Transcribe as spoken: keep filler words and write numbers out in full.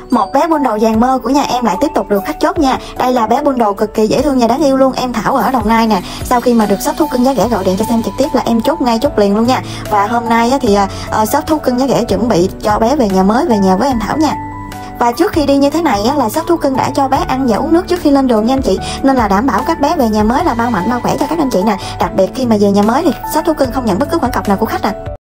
Một bé Poodle vàng mơ của nhà em lại tiếp tục được khách chốt nha. Đây là bé Poodle cực kỳ dễ thương và đáng yêu luôn. Em Thảo ở Đồng Nai nè. Sau khi mà được shop thú cưng giá rẻ gọi điện cho xem trực tiếp là em chốt ngay, chốt liền luôn nha. Và hôm nay thì uh, shop thú cưng giá rẻ chuẩn bị cho bé về nhà mới, về nhà với em Thảo nha. Và trước khi đi như thế này á, là shop thú cưng đã cho bé ăn và uống nước trước khi lên đường nha anh chị. Nên là đảm bảo các bé về nhà mới là bao mạnh bao khỏe cho các anh chị nè. Đặc biệt khi mà về nhà mới thì shop thú cưng không nhận bất cứ khoản cọc nào của khách nè.